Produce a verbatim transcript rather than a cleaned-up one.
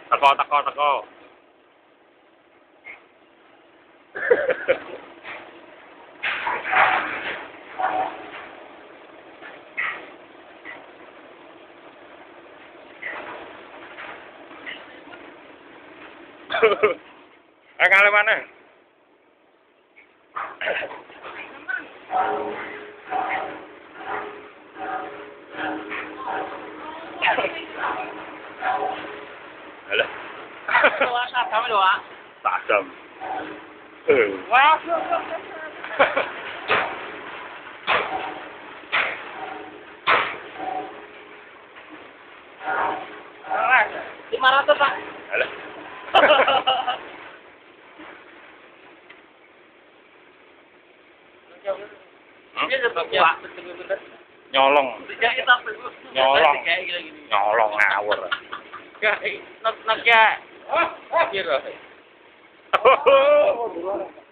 Teko teko teko. Eh kali mana? Alah. Wah, sadam lho, Pak. Sadam. Eh. Wah. lima ratus, Pak. Alah. Ini sebabnya Pak, betul-betul. Nyolong. Tidak kita Nyolong. kayak gini. Nyolong ngawur. Kayak nak nak ya. Oh, oh, kira. Oh.